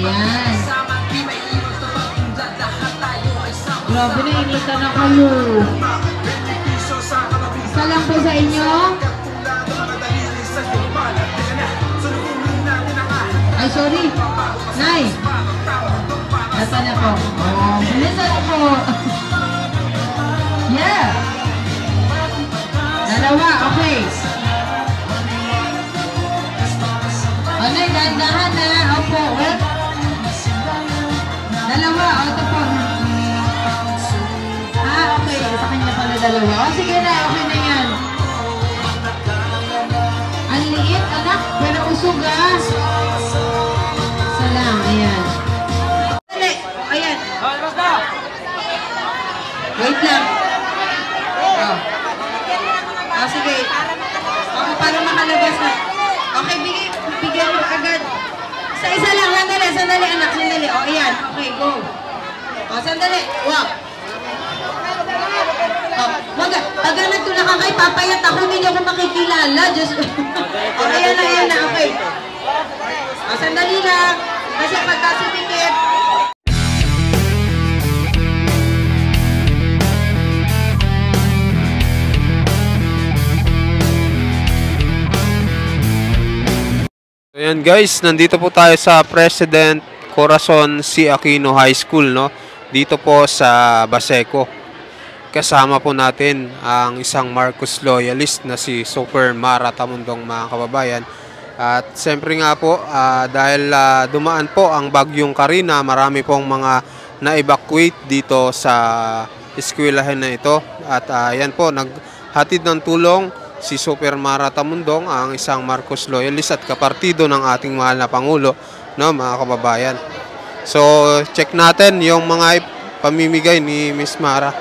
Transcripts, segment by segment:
Ayan. Grabe na, inita na kayo. Isa lang po sa inyo. Ay, sorry. Nay. Nasa na po. Oh, nasa na po. Yeah. Dalawa, okay. O, Nay, dahan-dahan na. Opo, well. Dalawa, o, ito po. Ah, okay. Sa kanya pala dalawa. O, sige na, okay na yan. Ang liit, anak, pero usog, ah. Isa lang, ayan. Dali, ayan. Wait lang. Oh. Oh, sige. Okay, para makalabas na. Okay, bigyan mo agad. Isa lang, sandali, anak, sandali. O, ayan. Okay, go. O, sandali. Walk. Oh, wag, pag nagtulak ka kay papayat ako, hindi niyo ako makikilala. Just, oh, ayan na, okay. Oh, sandali lang. Kasi pagkasipikit. So yan guys, nandito po tayo sa President Corazon C. Aquino High School, no? Dito po sa Baseco. Kasama po natin ang isang Marcos loyalist na si Super Mara Tamundong, mga kababayan. At siyempre nga po, dahil dumaan po ang bagyong Karina, marami pong mga na-evacuate dito sa eskwelahan na ito. At yan po, naghatid ng tulong si Super Mara Tamundong, ang isang Marcos loyalist at kapartido ng ating mahal na Pangulo, no, mga kababayan. So, check natin yung mga pamimigay ni Miss Mara.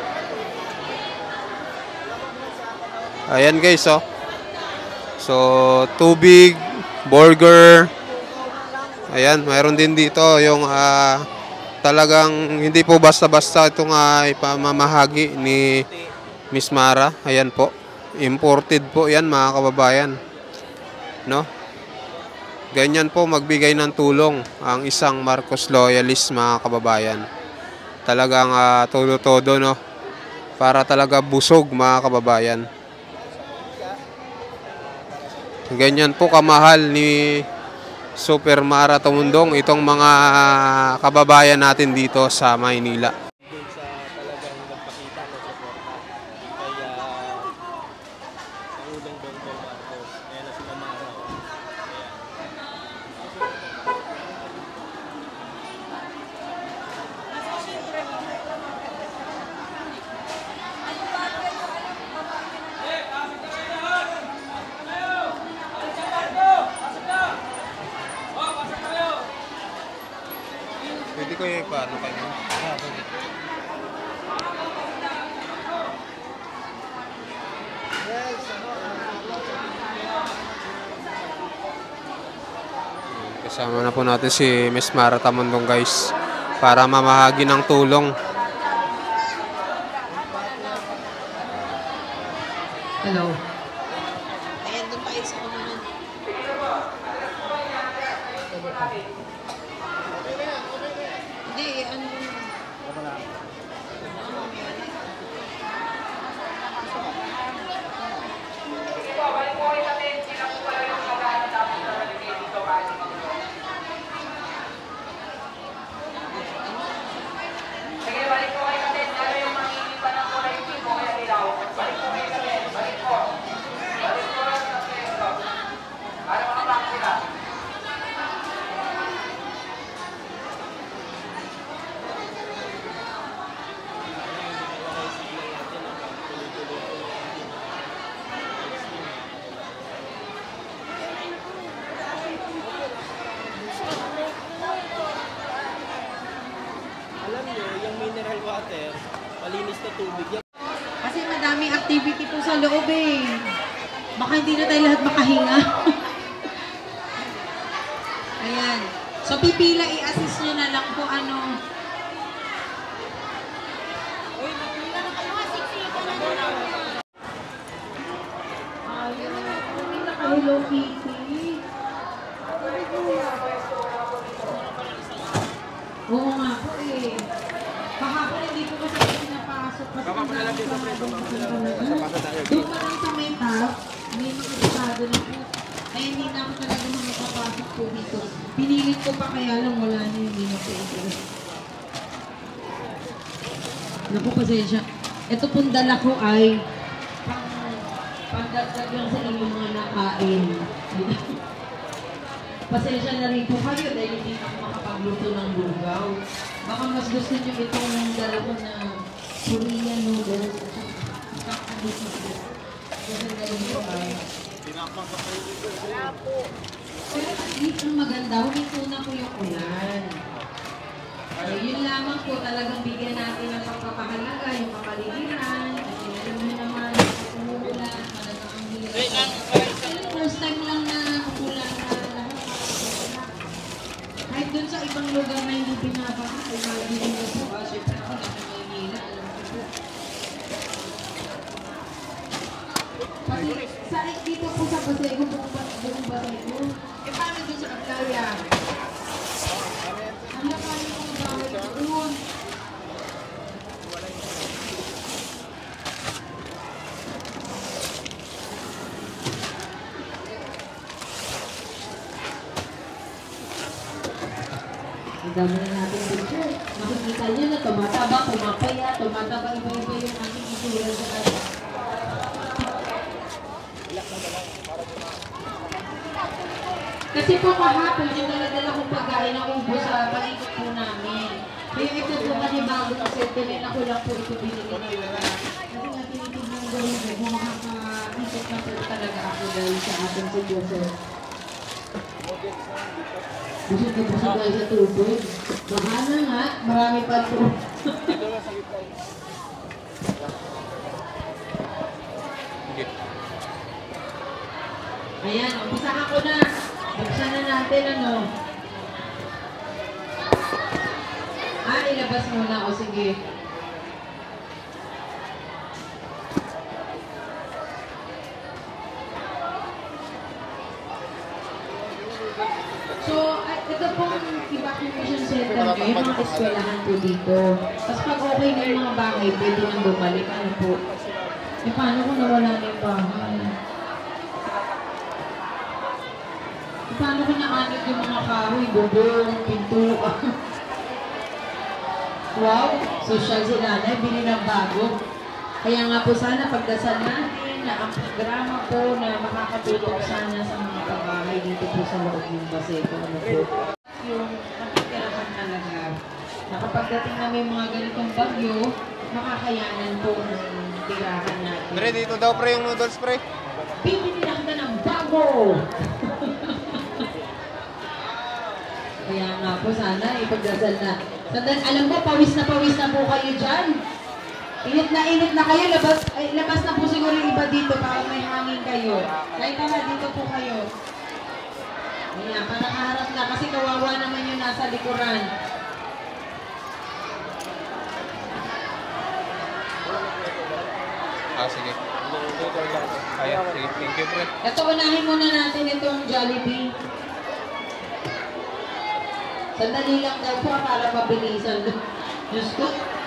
Ayan guys, oh. So, tubig, burger. Ayan, mayroon din dito yung talagang hindi po basta-basta itong ipamamahagi ni Miss Mara. Ayan po. Imported po yan, mga kababayan. No? Ganyan po magbigay ng tulong ang isang Marcos loyalist, mga kababayan. Talagang todo-todo, no? Para talaga busog, mga kababayan. Ganyan po kamahal ni Super Mara Tamundong itong mga kababayan natin dito sa Maynila. Pwede ko yung paano kayo? Kasama na po natin si Miss Mara Tamundong guys, para mamahagi ng tulong. Hello. Ayan, doon tayo sa kumanan. Hindi, ano yun? Mineral water, malinis na tubig. Kasi madaming activity po sa loob eh. Baka hindi na tayo lahat makahinga. Ayan. So pipila, i-assist nyo na lang po ano. Hello, Kitty. Oo nga po eh. Kahapon hindi ko kasi pinapasok kasi ang dami pa nga doon pa lang sa may top, may mga estado na po. Ay hindi na ako talaga makapapasok po dito. Pinilit ko pa kaya lang wala na hindi na po ito. Naku, pasensya. Ito pong dala ko ay pandagdag lang sa inyong mga nakain. Pasensya na rin po kayo dahil hindi na ako makapagluto ng lugaw. Baka mas gusto nyo itong dala ko na Korean noodles. Kasi dala ko ay pero at least ang maganda, huminto na po yung ulan. So, yun lamang po talagang bigyan natin ng pagpapahalaga, yung kapaligiran. Kasi alam nyo naman, umuulan, talagang ang hirap. Pero first time lang na umuulan na lahat. Kahit dun sa ibang lugar na hindi pinapaka, ay magiging na po. Siyempre ako na Maynila, alam ko po. Pati sa dito po sa Basego, buong Basego. Eh paano dun sa Aglaya? Ang lakay ng mga bahay doon. Ang dami na natin dito. Makikita niyo na tumataba, pumapaya, tumataba, iba-iba yung aking isura sa kanya. Kasi po kahapon, yung dala-dala kong pagkain na ubo sa palikot po namin. Kaya ito po kasi bago kasi tuloy ako lang po ito binili nila. Kasi nga tinitignan ko rin kung makakaisip na po talaga ako dahil sa ating si Joseph. Busog na busog tayo sa tubig. Mahana nga, marami pa po. Ayan, umpisahan ko na. Buksan na natin ano. Ilabas muna. O sige. So, ito pong evacuation center nyo, yung mga eskwelahan po dito. Tapos pag okay na yung mga bahay, pwede nang bumalik. Ano po? Eh, paano kung nawala na yung bahay? Paano kung naanod yung mga kahoy, bubong, pintuan? Wow, social si nanay, bili ng bago. Kaya nga po sana pagdasal natin na ang programa po na makakatulong sana sa mga kabahay dito po sa loob ng Basego. Ano po? Yung matitirahan talaga. Na kapag dating na may mga ganitong bagyo, makakayanan po ng tirahan natin. Pre, dito daw pre yung noodles pre. Bibili na kita ng bago! Kaya nga po sana ipagdasal na. Alam mo, pawis na po kayo dyan. Init na kayo. Labas na po siguro yung iba dito para may hangin kayo. Kahit na dito po kayo. Ayan, para kaharap na kasi kawawa naman yung nasa likuran. Sige. Kaya, sige. Thank you pre. Ito, unahin muna natin itong Jollibee. Sandali lang daw po para mabilisan. Diyos ko.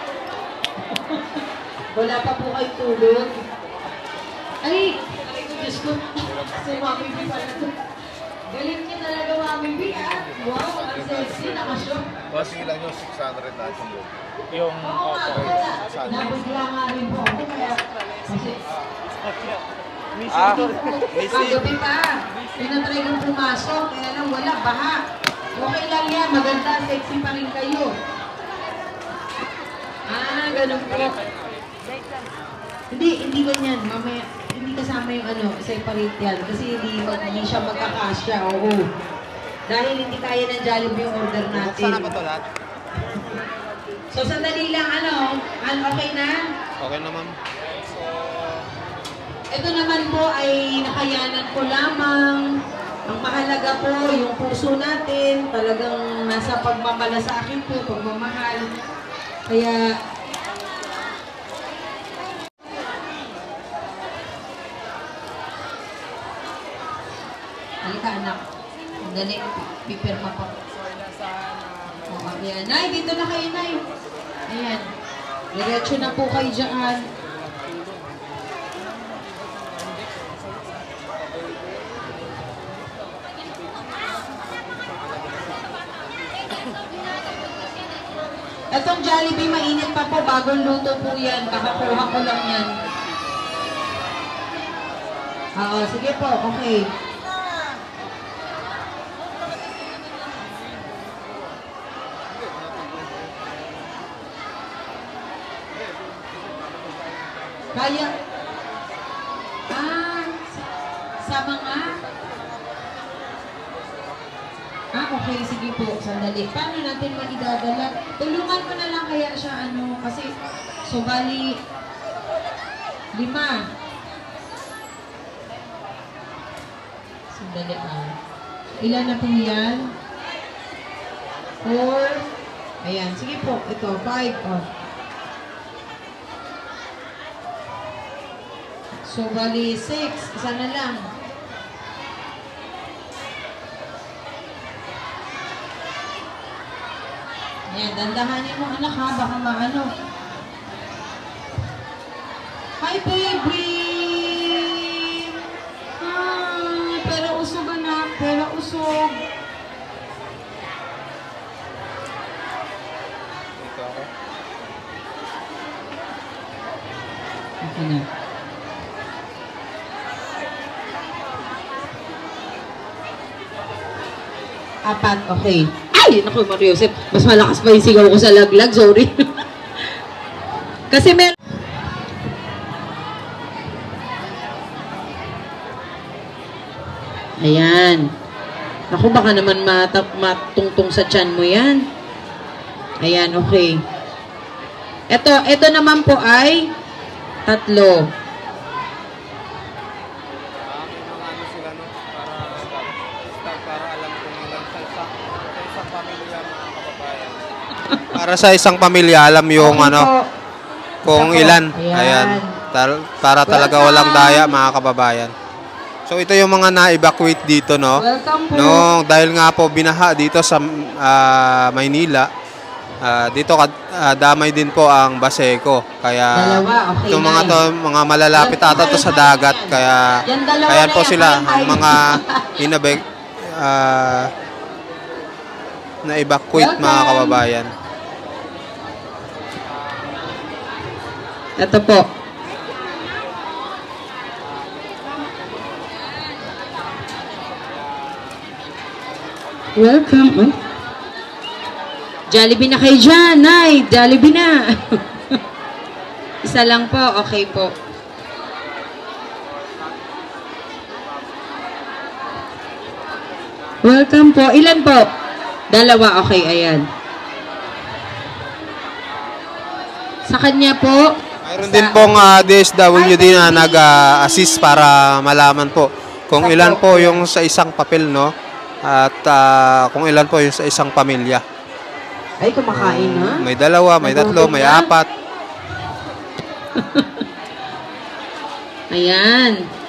Wala pa po kayo tulog. Ay, Diyos ko. Si Mami B pala ito. Galing niya talaga Mami B, ah. Wow, ang sexy. Nakashock. Sige lang yung 600 na yung loob. Yung Oo nga, wala. Nabigla nga rin po ako. Kaya, kasi, kagabi pa. Pinatry kong pumasok. Kaya lang wala, baha. Okay lang yan, maganda, sexy pa rin kayo. Ganun po. Hindi ganyan, mamaya, hindi kasama yung separate yan. Kasi hindi siya magkakasya, oo. Dahil hindi kaya ng Jollibee yung order natin. Sana pa ito lahat? So, sandali lang, okay na? Okay na ma'am. Ito naman po ay nakayanan ko lamang. Ang mahalaga po, yung puso natin, talagang nasa pagmamalasakit po, pagmamahal. Kaya, halika anak, dali, pipirma pa. Ayan. Nay, dito na kayo, Nay. Ayan. Diretso na po kayo dyan. Etong Jollibee, mainit pa po. Bagong luto po yan. Kakakuha ko lang yan. Oo, sige po. Okay. Kaya, sa mga, okay, sige po, sandali. Paano natin maidadala? Tulungan ko na lang kaya siya, kasi, so, bali, 5. Sandali, Ilan na po yan? 4. Ayan, sige po, ito, 5, So, bali 6. Isa na lang. Ayan, dandahanin mo anak ha. Baka maano. Hi, baby! Pero usog anak. Pero usog. Okay na. Apat, okay. Ay, naku, Mario Joseph. Mas malakas pa yung sigaw ko sa laglag. Sorry. Kasi meron. Ayan. Naku, baka naman matungtong sa tiyan mo yan. Ayan, okay. Ito naman po ay 3. Para sa isang pamilya, alam yung kung ilan. Ayan. Para talaga walang daya, mga kababayan. So, ito yung mga na-evacuate dito, no? No, dahil nga po binaha dito sa Maynila. Dito damay din po ang Baseco. Kaya itong mga malalapit ata to sa dagat. Kaya ayan po sila, ang mga na-evacuate, mga kababayan. Ito po. Welcome. Jollibee na kayo dyan, Nay. Jollibee na. Isa lang po. Okay po. Welcome po. Ilan po? 2. Okay, ayan. Sa kanya po. Mayroon din pong DSWD na nag-assist para malaman po kung ilan po yung sa isang papel, no? At kung ilan po yung sa isang pamilya. Ay, kumakain ha? May 2, may 3, may 4. Ayan.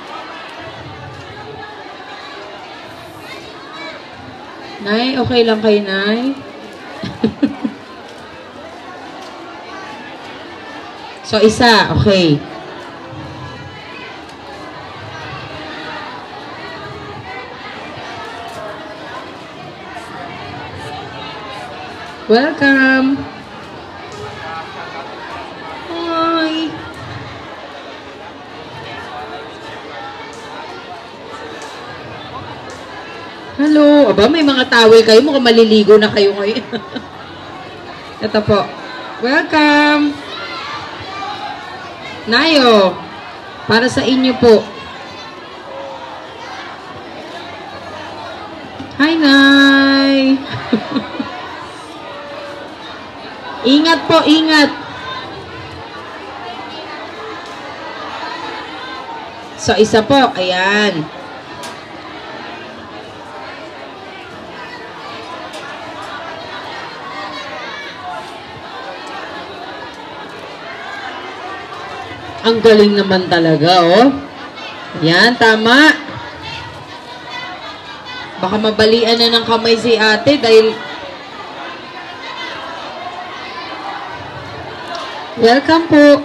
Nay, okay lang kayo, Nay? So, isa. Okay. Welcome. Hi. Hello. Aba, may mga towel kayo. Mukhang maliligo na kayo ngayon. Ito po. Welcome. Nayo, para sa inyo po. Hi, Nay. Ingat po, ingat. So, isa po. Ayan. Ang galing naman talaga, oh. Yan, tama. Baka mabalian na ng kamay si ate dahil Welcome po.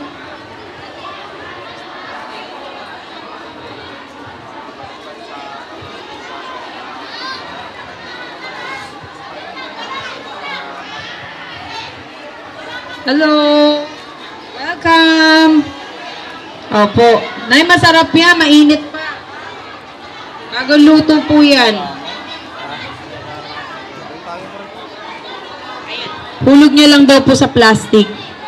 Hello. Welcome. Opo. Nay, masarap yan. Mainit pa. Bagong luto po yan. Hulog niya lang daw po sa plastic.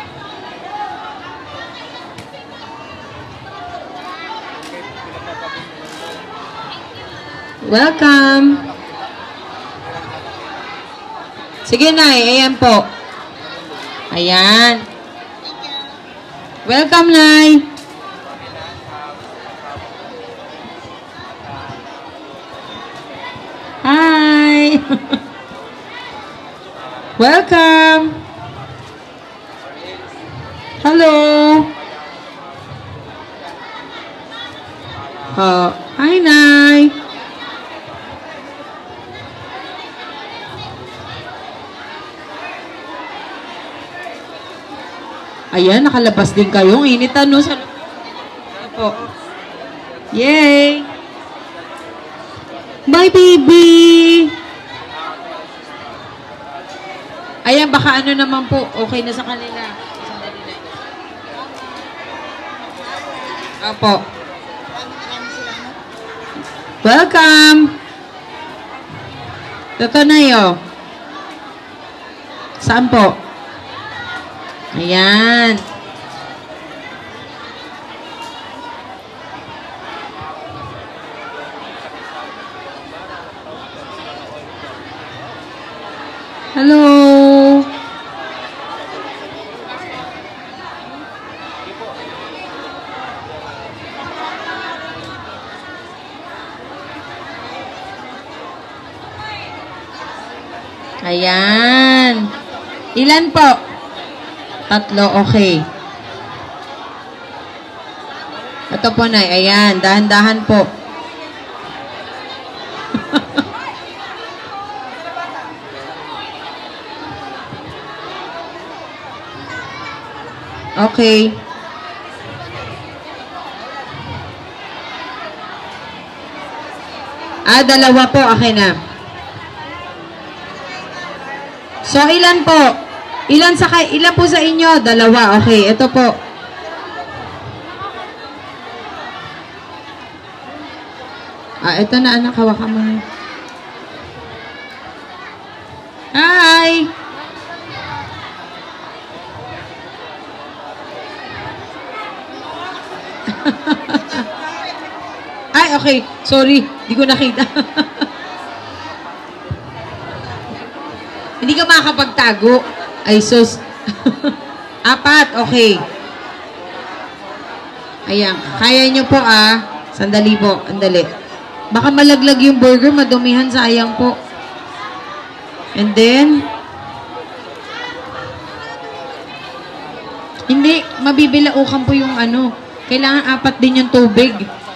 Welcome. Sige, Nay. Ayan po. Ayan. Welcome, Nay. Hi. Welcome. Hello. Hi, Nay. Ayan, nakalabas din kayo. Initan, no? Sa po. Yay! Bye, baby! Ayan, baka ano naman po. Okay na sa kanila. Apo. Welcome! Toto na yun. Saan po? Ayan. Hello. Ayan. Ilan po? 3, okay. Ito po, Nay. Ayan, dahan-dahan po. Okay. Dalawa po. Okay na. So, ilan po? Ilan po sa inyo? 2. Okay, ito po. Ito na, anak. Hawakan mo na. Hi! Ay, okay. Sorry. Hindi ko nakita. Hindi ka makakapagtago. Ay, sus. 4, okay. Ayan. Kaya nyo po, Sandali po. Andali. Baka malaglag yung burger. Madumihan, sayang po. And then, hindi. Mabibilaukan po yung ano. Kailangan 4 din yung tubig.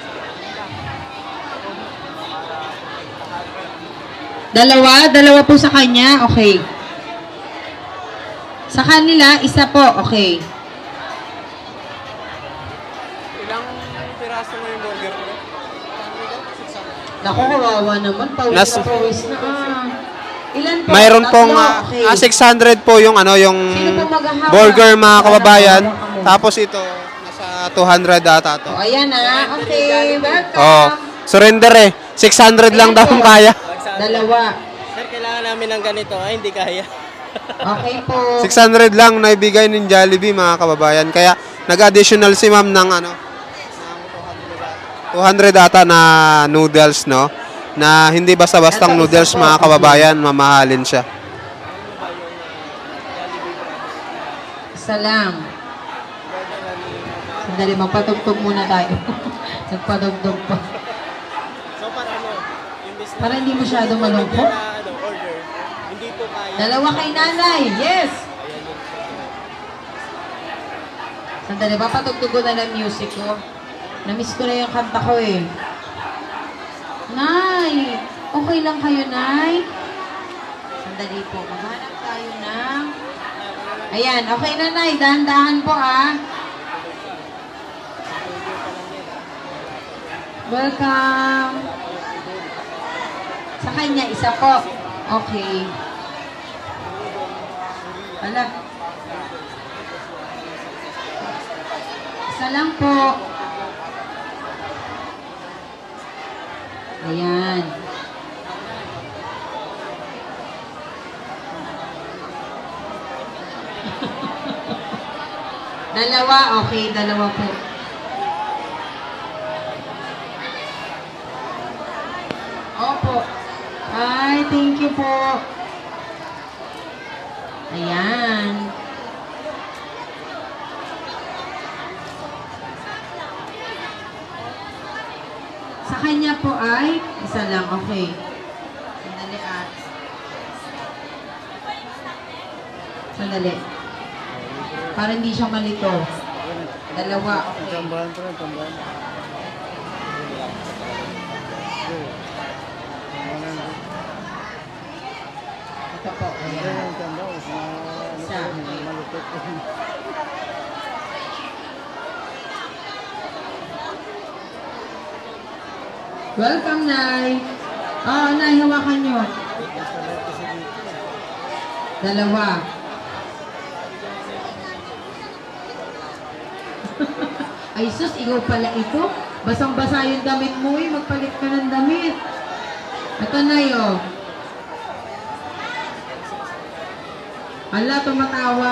2 po sa kanya. Okay. Sa kanila, 1 po. Okay. Ilang piraso mo yung burger ko? Naku, kawawa naman. Pawis na pawis na. Ilan po? Mayroon 3, pong okay. 600 po yung ano yung Sino po maghahawak? burger mga kababayan. Hawak mo. Tapos ito nasa 200 ata to. Ayan okay. Welcome. Oh, surrender eh. 600 lang daw kung kaya. 2. Sir, kailangan namin ng ganito. Ay, hindi kaya. Okay po. 600 lang na ibigay ng Jollibee mga kababayan. Kaya nag-additional si ma'am ng ano 200 ata na noodles, no? Na hindi basta-bastang noodles mga kababayan, mamahalin siya. Salam. Sandali, magpatugtog muna tayo. Nagpatugtog pa. So, para ano? Imbis na Para hindi masyado malungkot. order, hindi po kaya. 2 kay nanay. Yes! Sandali, papatugtog ko na ng music ko. Namiss ko na yung kanta ko eh. Nay! Okay lang kayo, Nay? Sandali po. Maghanap tayo ng Ayan, okay na, Nay. Dahan-dahan po, ah. Welcome. Sa kanya, isa po. Okay. Wala. Isa lang po. Ayan. Dalawa, okay, dalawa po. Opo. Ay, thank you po. Ayan. Sa kanya po ay isa lang, okay. Sandali at. Sandali. Para hindi siya malito. Dalawa, okay. Tambahan pa rin, tambahan. Ito po, ayan. Isa, okay. Welcome, Nay. Oo, Nay, hawakan nyo. Dalawa. Ay, sus, ikaw pala ito. Basang-basa yung damit mo, eh. Magpalit ka ng damit. Ito, Nay, oh. Ala, tumatawa.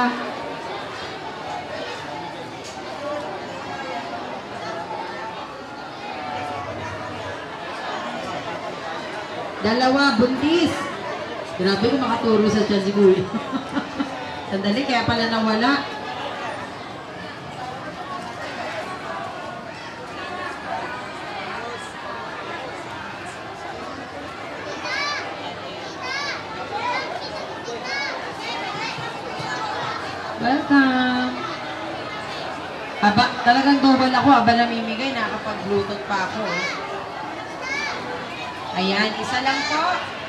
Dalawa, buntis. Grabe kung makaturo sa tiyan si Kuya. Sandali, kaya pala nawala. Welcome. Aba, talagang double ako. Aba namimigay, nakakapag-bluetooth pa ako. Ayan, isa lang po.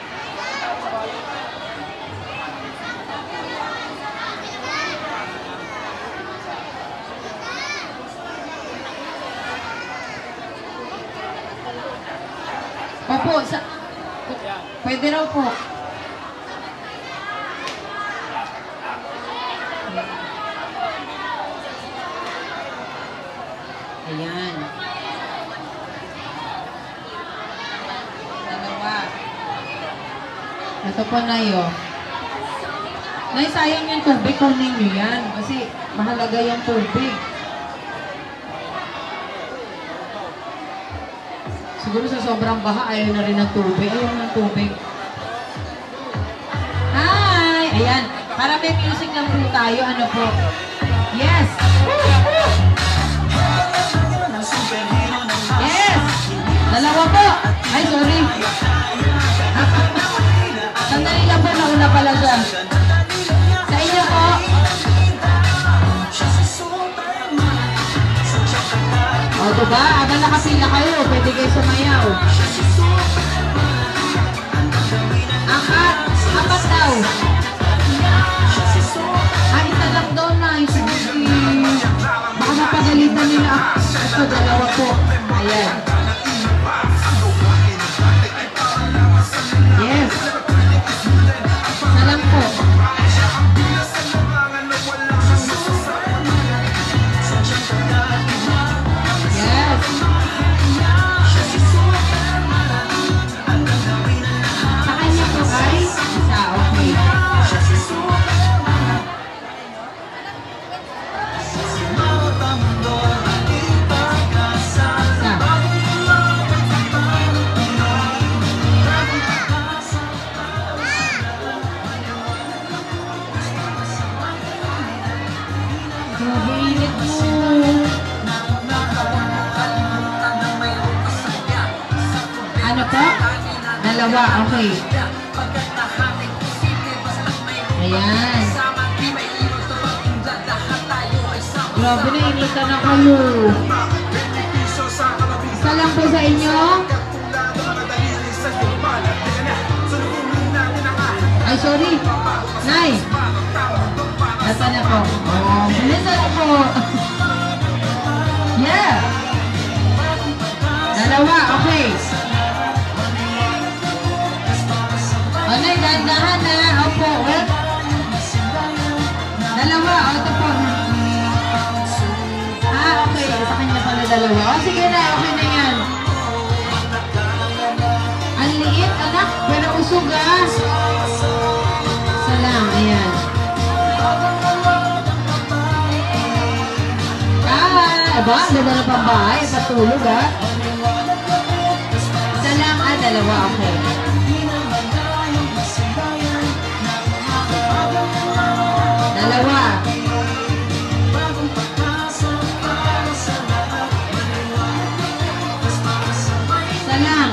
Opo, pwede raw po. Ayan. Dalawa. Ito po, Nay, oh. Nay, sayang yung tubig. Kunin nyo yan. Kasi mahalaga yung tubig. Siguro sa sobrang baha, ayaw na rin ng tubig. Ayaw ng tubig. Hi! Ayan. Para may music lang po tayo. Ano po? Yes! Yes! Dalawa po! Ay, sorry. Sandali lang po. Nauna pala siya. Sa inyo po. O, diba? Habang nakapila kayo, pwede kayo sumayaw. Apat daw. Isa lang daw na. Baka napagalitan nila. Ito, dalawa po. Ayan. Yes. Isa lang po. Yes. Sa kanya po ay isa, okay. Grabe init mo. Ano po? Dalawa, okay. Ayan. Grabe na, initan na kayo. Isa lang po sa inyo. Ay, sorry. Nay. Asan na po? Oh, bilisan po. Yeah. Dalawa, okay. Ano, dahan-dahan na. Opo, well. Dalawa, ito po. Okay. Sa kanya pala dalawa. O, sige na, okay na yan. Ang liit, anak. Pero usog, ah. Isa lang, ayan. Aba, ganda na pang bahay. Patulog, ah. Isa lang, dalawa, okay. Dalawa. Isa lang.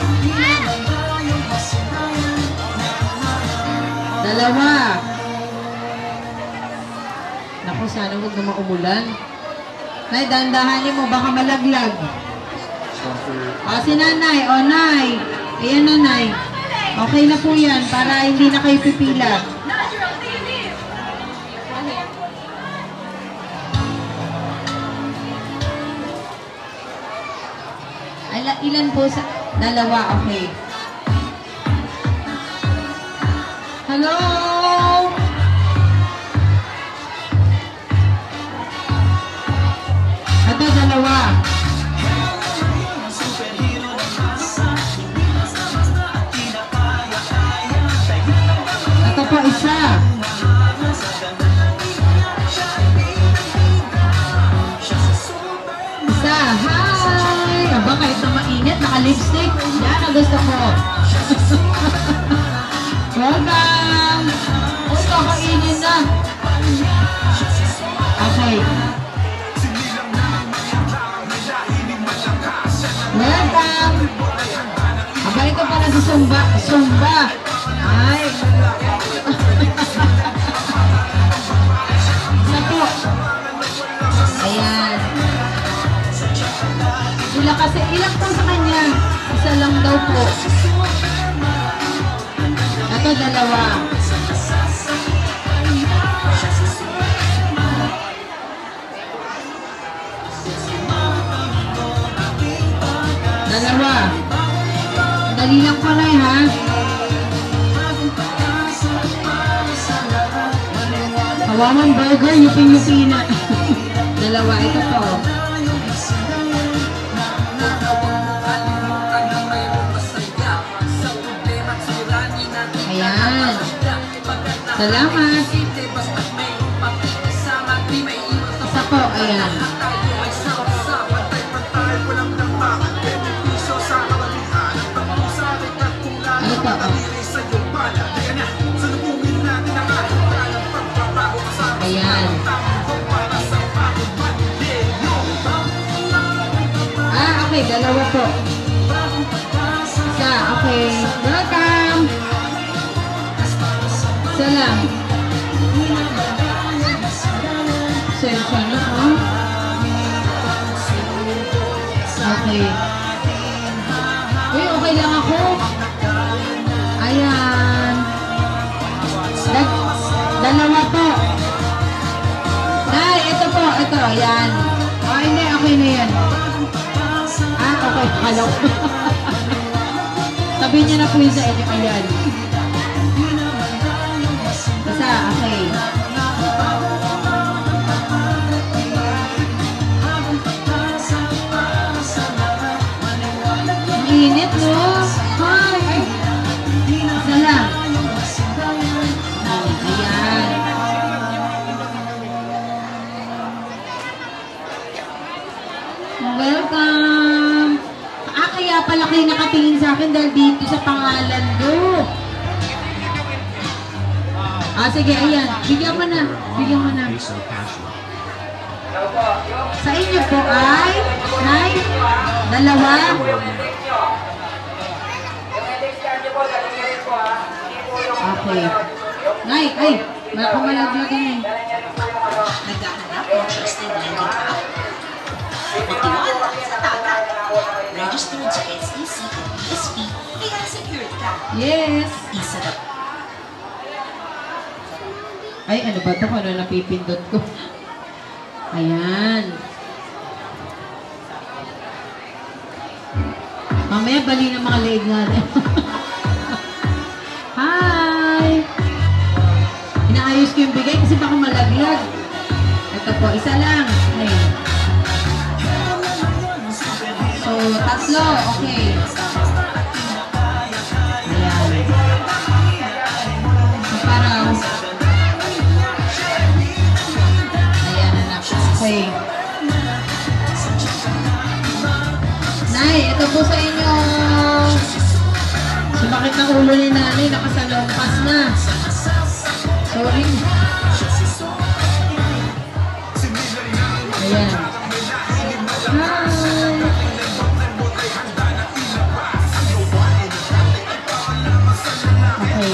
Dalawa. Naku, sana huwag na maumulan. Nay, dandahanin mo, baka malaglag. Si nanay, nay. Ayan, nanay. Okay na po yan, para hindi na kayo pipila. Ilan po sa... Dalawa, okay. Hello? Ito, dalawa. Ito po, isa. Isa, hi! Aba, kahit na mainit, naka-lipstick. Yan ang gusto ko. Welcome! Uy, kakainin na. Okay. Welcome! Aba, ito pala si Sumba. Sumba! Ay! Isa po. Ayan. Sila kasi, ilang po sa kanya? Isa lang daw po. Ito, dalawa. Dalawa. Dali lang po na ha. Hawamang burger, yupin-yupi na. Dalawa, ito po. Ayan. Salamat. Isa po, ayan. Ano po? Ayan. Okay, dalawa po. Isa, okay. Welcome. Isa lang. Sensya na, oh. Okay. Uy, okay lang ako. Ayan. Dalawa po. Nay, ito po. Ito, ayan. Okay na, okay na yan. Okay. Hello. Sabi niya na po yun sa inyo. Ayan. Isa, okay. Ang init, no? Hi! Isa lang. Ayan. Welcome! Kaya pala kayo nakatingin sa akin dahil dito sa pangalan ko. Sige, ayan. Bigyan mo na. Bigyan mo na. Sa inyo po ay, Nay, dalawa. Okay. Nay, ay, baka malaglagan eh. Naghahanap ng trusted lending app? Magtiwala sa tama. Registered sa SEC at BSP, kaya secured ka. Yes. Isa na. Ay, ano ba ito? Ano napipindot ko? Ayan. Mamaya bali ng mga leeg natin. Hi! Inaayos ko yung bigay kasi baka malaglag. Ito po, isa lang. Ayan. So, tatlo. Okay. Ayan. So, parang ayan, anak. Okay. Nay, ito po sa inyo. Sumakit ang ulo ni nanay. Nakasalongpas na. Sorry. Ayan. Hi. Okay.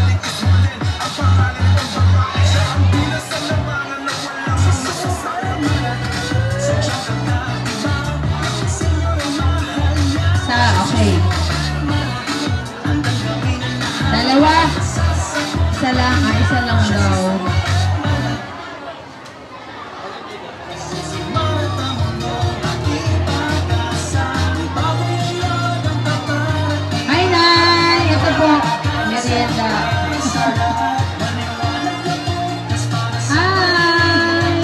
Okay. Dalawa. Isa lang. Isa lang daw. Hi, Nay! Ito po. Merienda. Hi!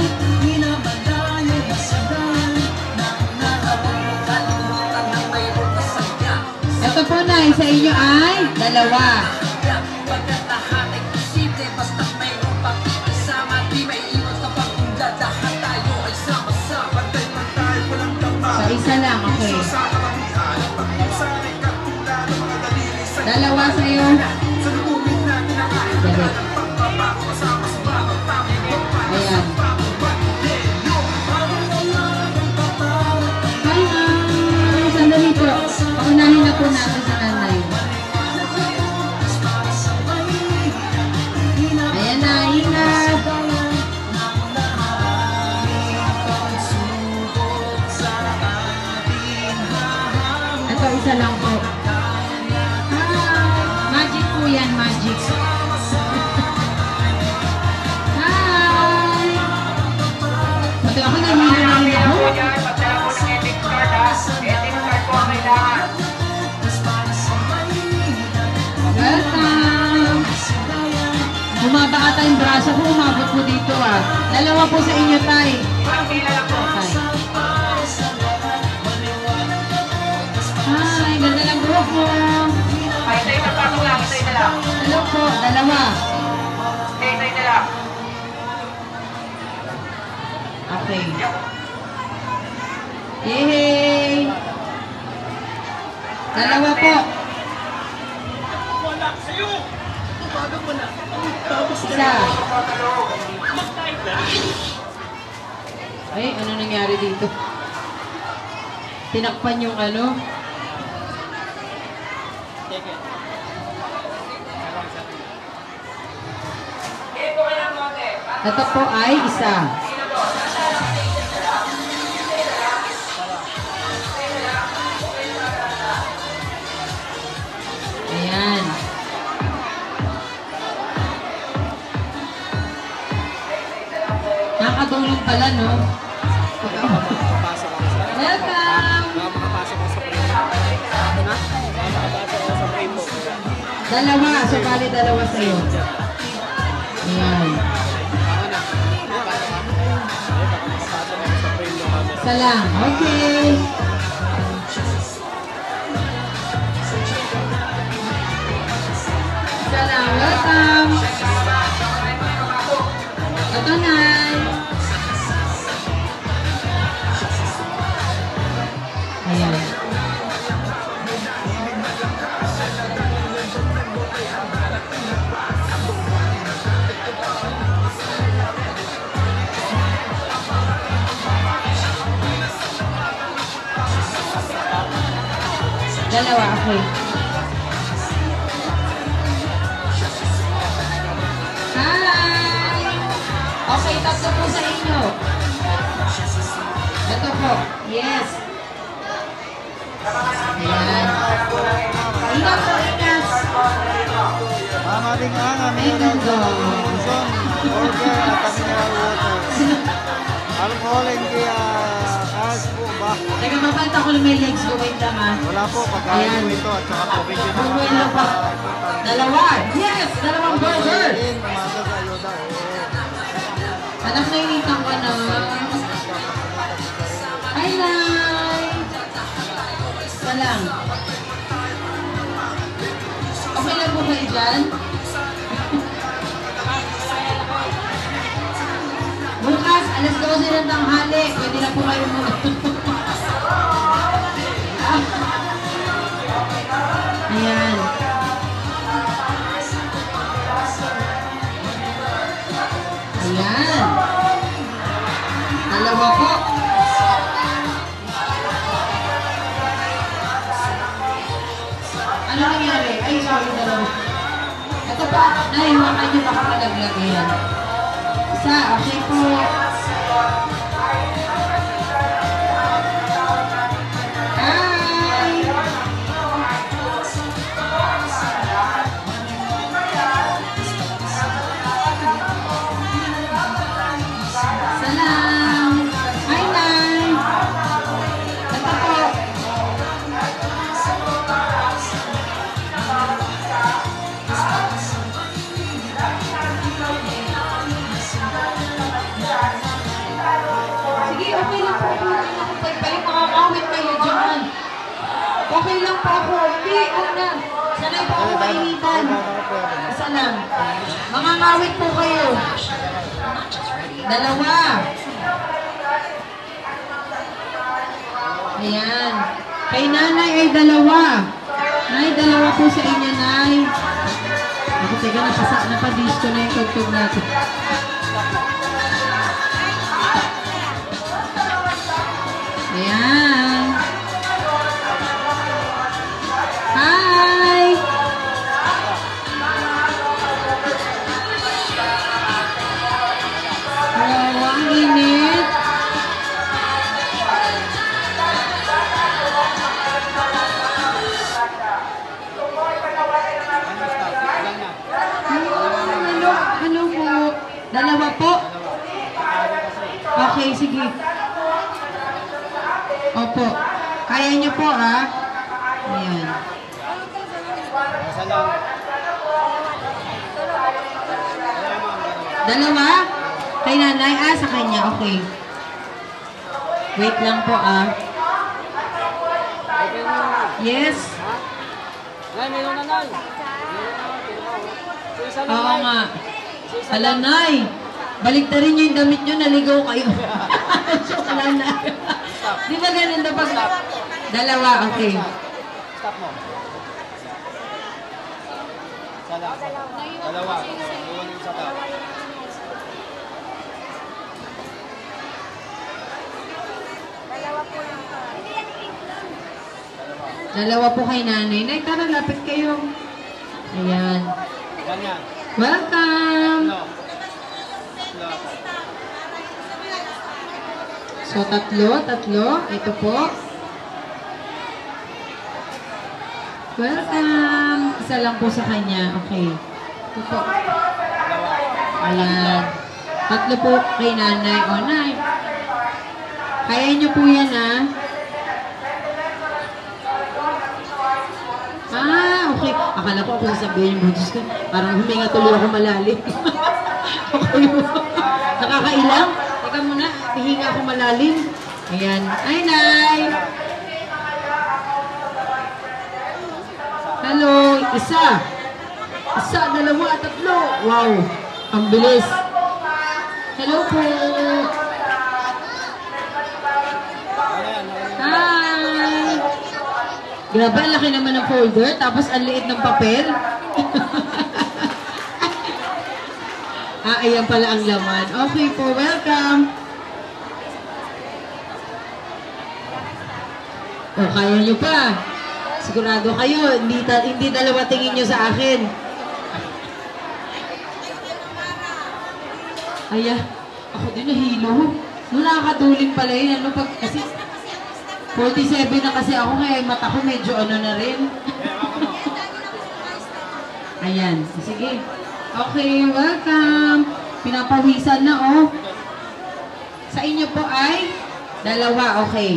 Ito po, Nay. Sa inyo ay dalawa. So, isa lang. Okay. Dalawa sa'yo. Dali. Ayan. Hi, sandali po. Paunahin na po natin sa nanay. Ayan na, ingat. Ito, isa lang po. Magic po yan, magic. Hi! Ito ako nangyayari ako. Welcome! Bumaba ata yung braso ko, umabot po dito ah. Dalawa po sa inyo, Tay. Tay. Hi, ganda lang buhok mo. Hello po, dalawa. Okay. Yay! Dalawa po. Isa. Ay, ano nangyari dito? Tinakpan yung ano? Ito po ay isa. Ayan. Nakakatulong pala, no? Welcome! Dalawa. So, bali dalawa sa'yo. Ayan. Isa lang. Okay. Isa lang. Welcome. Ito, Nay. Ayan. Dalawa, okay. Hi! Okay, tatlo po sa inyo. Ito po. Yes. Ayan. Ingat po, ingat. Aming Luzon, burger at mineral water. Alcohol hindi cash po ba? Teka, mapanta ko na may legs ko. Wait lang ha. Wala po, pagkain po ito at saka tubig yun. Bumili lang pa. Dalawa. Yes! Dalawang burger. Umaga sa ayuda. Anak, nainitan ka na. Hi, Nay! Isa lang. Okay lang po kayo dyan? Bukas, alas 12 ng tanghali. Pwede na po kayo muna. Ayan. Ayan. Dalawa po. Ano nangyari? Ay, sorry, dalawa. Ito pa, nahiwakan nyo baka malaglag yan. Isa, okay po. Hi! Salam! Hi, Nay! Ito po. Sige, okay lang po. Balik makakawit kayo dyan. Okay lang po ako. Hindi, una. Sanay po ako kainitan. Isa lang. Makakawit po kayo. Dalawa. Ayan. Kay nanay ay dalawa. Nay, dalawa po sa inyo, Nay. Ako, teka, napadisto na yung tugtog natin. Ayan. Hi! Wow, ang init. Hello po. Dalawa po? Okay, sige. Opo. Kaya niyo po, ha? Ayan. Dalawa? Kay nanay? Ah, sa kanya. Okay. Wait lang po, ah. Yes? Nay, meron na Nay. Oo nga. Ala, Nay. Baliktarin niyo yung damit niyo, naligaw kayo. Wala na. Di ba ganun na pag... Dalawa, okay. Stop mo. Dalawa. Iwan yung isa pa. Dalawa po kay nanay. Nay, tara, lapit kayo. Ayan. Ganyan. Welcome! So, tatlo. Ito po. Welcome! Isa lang po sa kanya. Okay. Ito po. Ayan. Tatlo po kay nanay. O, Nay. Kaya niyo po yan, ha? Ah, okay. Akala ko ako sasabihin mo, Diyos ko, parang huminga tuloy ako malalim. Okay mo. Nakakailang? Teka muna, hihinga ako malalim. Ayan. Ay, Nay! Hello! Isa! Isa, dalawa, tatlo! Wow! Ang bilis! Hello po! Hi! Grabe, ang laki naman ng folder, tapos ang liit ng papel. Ah, ayan pala ang laman. Okay po, welcome. Oh, kaya nyo pa. Sigurado kayo, hindi dalawa tingin nyo sa akin. Ayan, ako din nahilo. Nung nakakadulin pala yun, ano pag, kasi 47 na kasi ako ngayon, mata ko medyo ano na rin. Ayan. Sige. Okay, welcome. Pinapawisan na, oh. Sa inyo po ay dalawa, okay.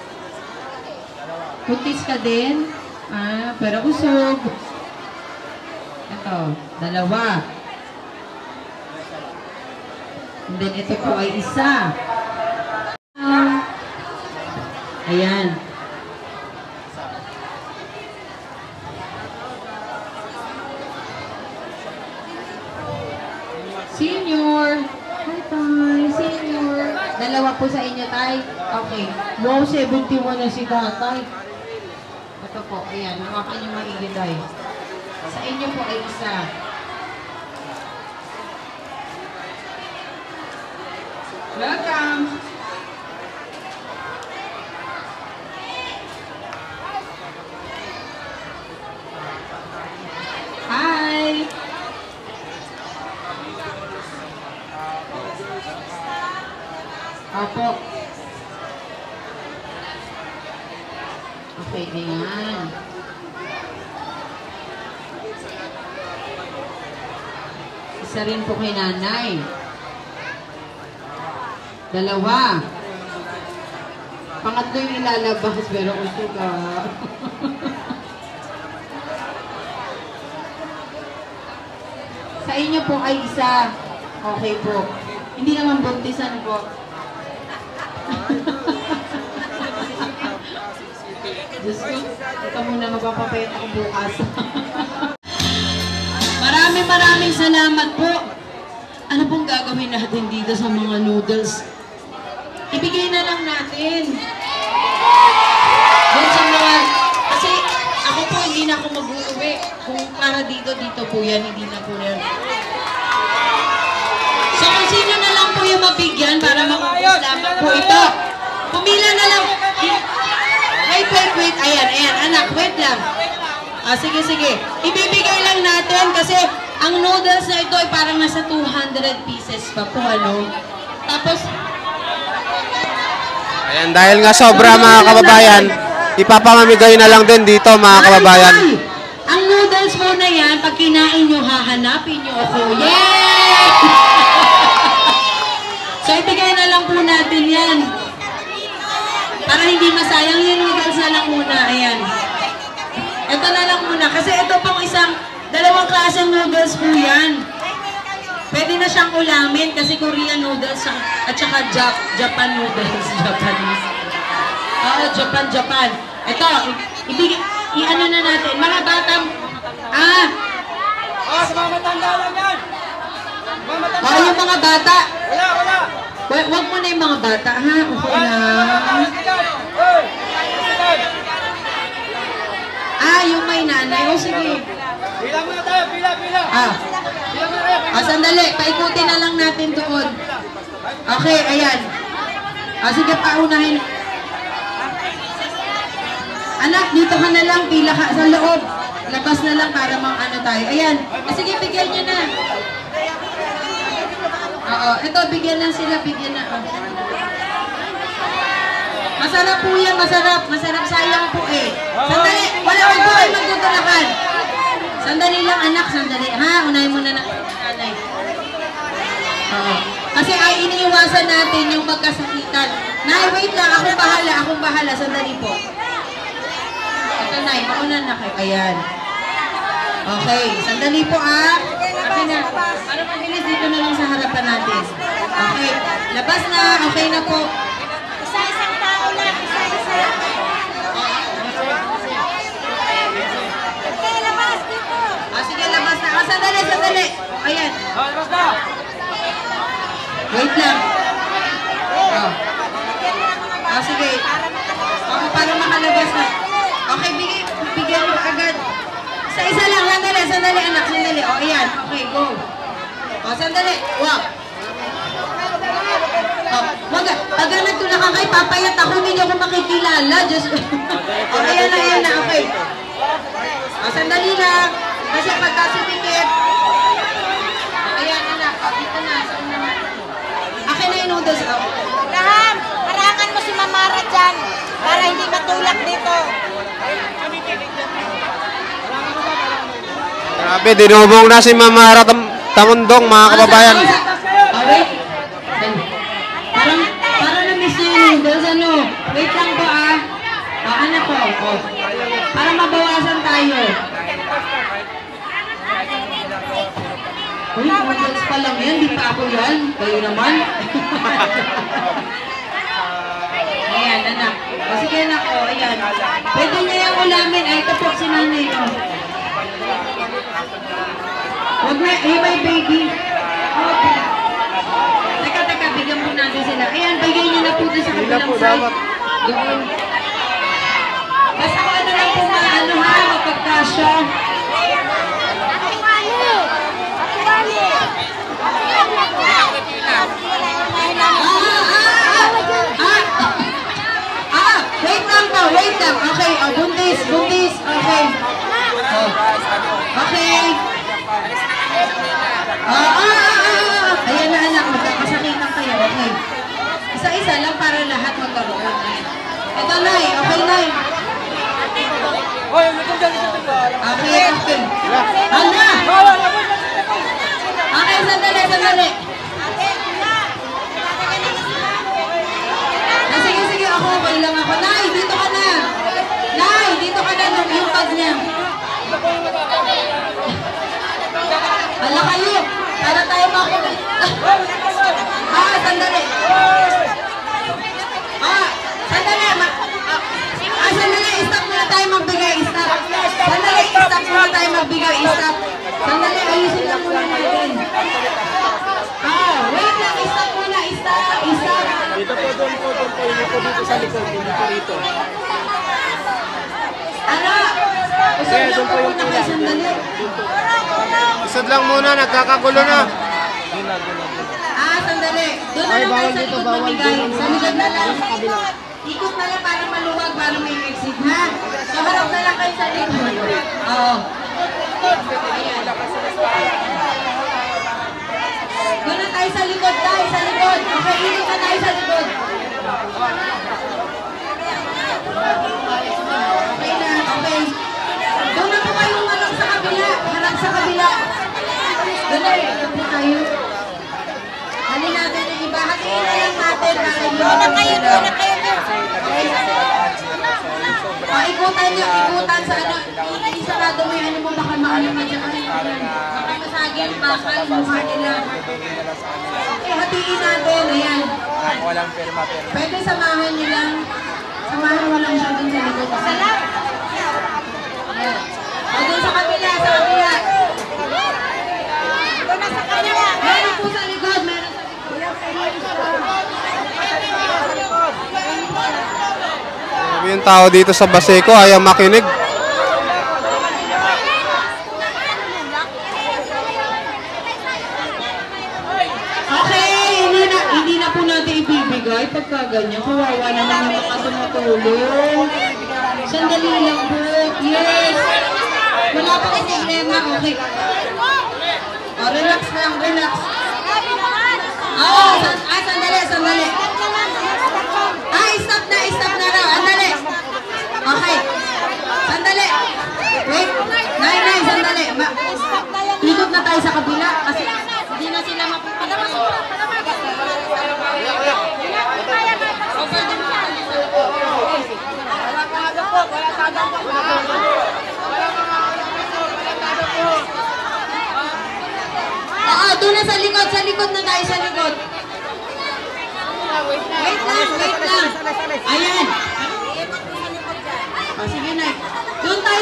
Kutis ka din. Ah, pero usog. Ito, dalawa. And then ito po ay isa. Ayan. Senior. Hi, Tay. Senior. Dalawa po sa inyo, Tay. Okay. Wow, 71 na si Tatay. Ito po. Ayan. Hawakan niyo maigi, Tay. Sa inyo po ay isa. Welcome. Hi. Opo. Okay, ayan. Isa rin po kay nanay. Dalawa. Pangatlo yung ilalabas, pero gusto ka. Sa inyo po ay isa. Okay po. Hindi naman buntisan po. Diyos ko, ito muna magpapapayat ako bukas. Maraming salamat po. Ano pong gagawin natin dito sa mga noodles? Ibigay na lang natin. Doon sa mga, kasi ako po hindi na ako mag-uwi. Kung para dito po yan, hindi na po yan. So kung sino na lang po yung mabigyan para makupos lamang po ito. Pumila na lang. Wait. Ayan, anak, wait lang. Sige. Ibibigay lang natin kasi ang noodles na ito ay parang nasa 200 pieces pa po, ano. Tapos, Ayan, dahil nga sobra mga kababayan, ipapamamigay na lang din dito mga kababayan. Ang noodles po na yan, pag kinain nyo, hahanapin nyo ako. Yay! So, ibigay na lang po natin yan. Para hindi masayang yung noodles na lang muna. Ayan. Ito na lang muna. Kasi ito pang dalawang klaseng noodles po yan. Pwede na siyang ulamin kasi Korean noodles at saka Japan noodles. Japanese. Oo, Japan. Ito, i-ano na natin. Mga batang, Sa mga matanda lang yan! Mga matanda! yung mga bata. Wala! Wag mo na yung mga bata, ha? Okay na. Yung may nanay. O, sige. Pila muna tayo! Pila! Pila muna tayo! Sandali. Paikutin na lang natin doon. Okay, ayan. Sige, paunahin. Anak, dito ka na lang. Pila ka sa loob. Labas na lang para ano tayo. Ayan. Sige, bigyan nyo na. Oo, ito, bigyan lang sila. Bigyan na. Masarap po yan, masarap. Masarap, sayang po eh. Sandali, wala ko po kayo magtutulakan. Sandali lang, anak, sandali. Ha, unahin mo na nanay. Oo. Kasi ay iniiwasan natin yung magkasakitan. Nay, wait lang, akong bahala. Sandali po. Ito, Nay, mauna na kayo. Ayan. Okay, sandali po Okay na. Para mabilis dito na lang sa harapan natin. Okay, labas na. Okay na po. Isa-isang tao lang. Isa-isa. Okay, labas dito. Sige, labas na. Sandali. Ayan. Labas na! Wait lang. Sige. Para makalabas na. Okay, bigyan mo agad. Isa lang. Sandali, anak. Sandali. Ayan. Okay, go. Sandali. Wow. Pag nagtulak ka kay papayat ako, hindi niyo ako makikilala. Just... ayan na. Okay. Sandali lang. Kasi pagkasipikit. Ayan, anak. Dito na. Akin na yung noodles. Graham, harangan mo si Mamara dyan para hindi matulak dito. Grabe, dinubong na si Mama Mara Tamundong, mga kababayan. Wait. Parang na-miss na yun. Dahil ano, wait lang po ano po? Para mabawasan tayo. Uy, models pa lang yan. Di pa ako yan. Kayo naman. Ayan, anak. O sige, anak. O, ayan. Pwede niya yung ulamin. Ay, ito po si nanay ko. Huwag na, may baby. Okay. Teka, bigyan mo natin sila. Ayan, bigyan niyo na po sa kabilang side. Doon. Basta ko ano lang po mapagkasya. Wait lang. Okay, buntis. Okay. Okay. Ayan na anak, magkakasakitan kayo. Okay. Isa-isa lang para lahat magkaroon. Ito, Nay. Okay, Nay. Okay. Ana! Okay, sandali. Sige, ako. Okay lang ako. Nay, dito ka na. Yung pag niya. Hala kayo. Para tayo makulit. Sandali. Sandali. Stop muna tayo magbigay. Sandali, ayusin lang muna natin. Wait lang. Stop muna. Stop. Dito po, doon po. Dito sa likod. Dito. Usap lang po muna kayo sandali. Isad lang muna, nagkakagulo na. Sandali. Doon na lang tayo sa likod mamigay. Sa likod na lang. Ikot na lang para maluwag, para may exit, ha? So, harap na lang kayo sa likod. Oo. Ayan. Doon na tayo sa likod, Okay, ikot na tayo sa likod. Okay. Doon na po kayong harap sa kabila. Doon na tayo. Hali natin ang iba. Hatiin na lang natin. Doon na kayo. Ikutan sa ano. Isarado mo yung ano mo. Baka maano na dyan. Baka masagin, bakal, mukha nila. Okay, hatiin natin. Ayan. Pwede samahan nyo lang. Samahan mo lang siya dun sa likod. Salam! O dun sa kabila. Doon na sa kabila. Meron po sa likod. Yung tao dito sa Baseco, ayaw makinig. Hindi na po natin ibibigay pagka ganyan. Kawawa naman yung mga tumutulong. Sandali lang po. Yes. Wala pa kasi problema. Okay. Relax lang. Sandali. Stop na raw. Andali. Okay. Sandali. Wait. Nay, sandali. Ikot na tayo sa kabila kasi hindi na sila doon na sa likod na tayo sa likod. Wait lang. Ayan. Sige na. Doon tayo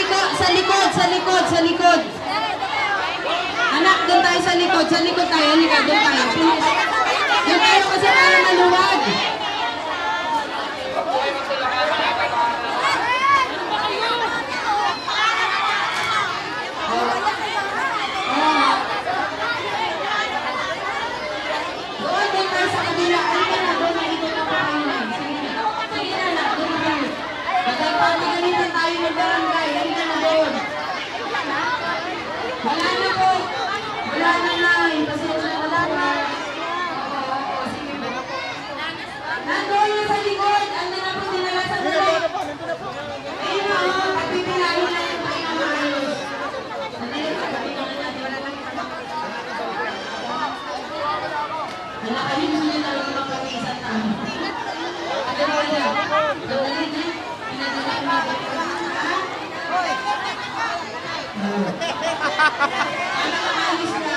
sa likod. Anak, doon tayo sa likod tayo. Halika, doon tayo. Doon tayo kasi para maluwag. Doon tayo sa kabila. Halika na, doon na ito na pa kayo na. Sige na, anak, doon tayo. Nagpapagalitan tayo ng barangay. Halika na doon. Wala na po. Wala na. Pasensya na. Wala kami gusto niya talaga magpag-isan na. Ano ba yan? Dali na. Pinadala ko na ba? Alis na.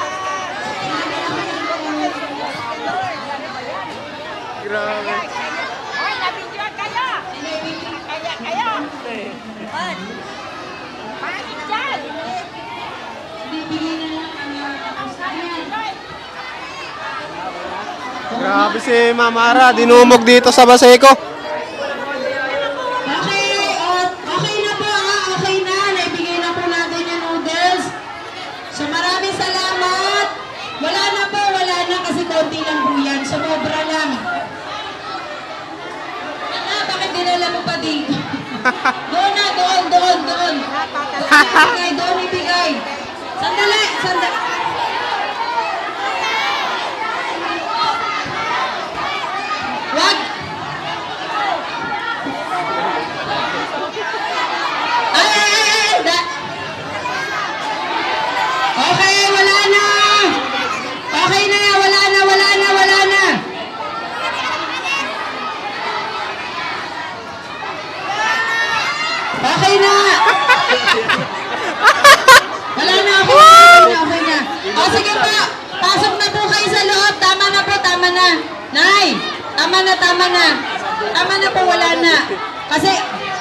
Grabe. Hoy, nabidyoan kayo! Kaya kayo! Bakit dyan? Bibigyan na lang ang kapustahan. Grabe si Mamara, dinumog dito sa Baseco. Okay, okay na po ha, okay na. Naibigay na po natin yung noodles. So maraming salamat. Wala na po, wala na kasi konti lang po yan. Sumobra lang. Bakit dinala mo pa dito? Doon na, doon. Doon ibigay. Sandali. Wag. Okay, wala na. Okay na, wala na. Okay na. Wala na, okay na. O sige po, pasok na po kayo sa loob. Tama na. Nay, tama na. Tama na po, wala na. Kasi,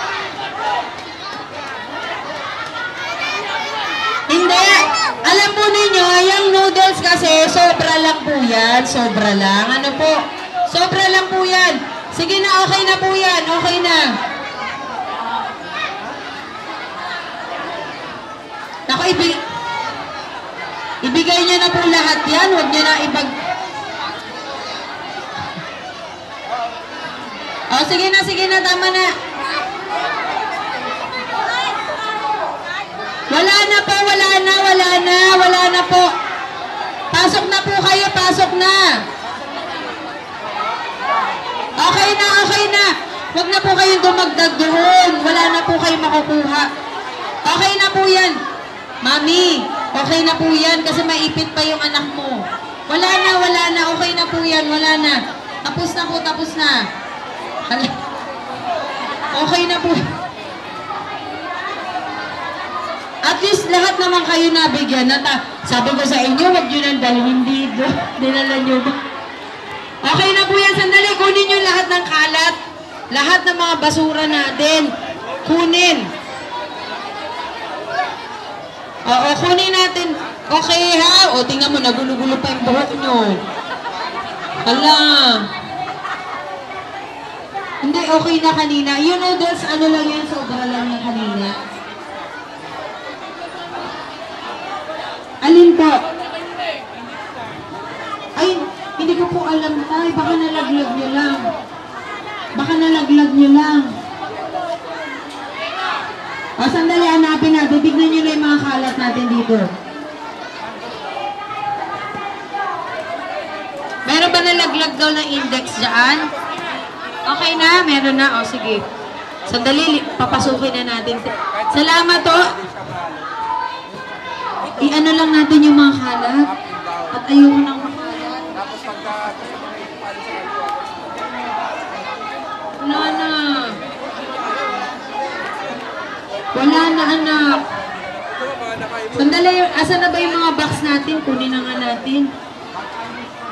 hindi. Alam po ninyo, yung noodles kasi, sobra lang po yan. Sobra lang. Ano po? Sobra lang po yan. Sige na, okay na po yan. Okay na. Ako, ibigay niya na po lahat yan. Huwag niya na Oh, sige na, tama na. Wala na po. Pasok na po kayo, pasok na. Okay na. Huwag na po kayong dumagdag doon. Wala na po kayong makukuha. Okay na po yan. Mami, okay na po yan kasi maipit pa yung anak mo. Wala na. Okay na po yan. Wala na. Tapos na. Okay na po. At least lahat naman kayo nabigyan. Sabi ko sa inyo, wag nyo nang dalhin dito. Dinala nyo ba? Okay na po yan. Sandali, kunin nyo lahat ng kalat. Lahat ng mga basura natin. Kunin. Oo, kunin natin. Okay ha? O, tingnan mo, nagulo-gulo pa yung buhok nyo. Hala. Hindi, okay na kanina. Yung noodles, ano lang yan, sobra lang yan kanina. Alin po? Ay, hindi ko po alam tayo. Baka nalaglag nyo lang. O, sandali, hanapin natin. Tignan nyo na yung mga kalat natin dito. Meron ba nalaglag daw ng index dyan? Okay na? Meron na? O, sige. Sandali, papasukin na natin. Salamat to. I-ano lang natin yung mga kalat. At ayoko nang makalat. Wala na, anak. Sandali, asa na ba yung mga box natin? Kunin na nga natin.